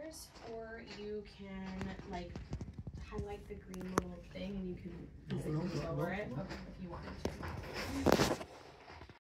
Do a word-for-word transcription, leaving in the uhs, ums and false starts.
colors, or you can like highlight the green little thing and you can physically lower it if you wanted to.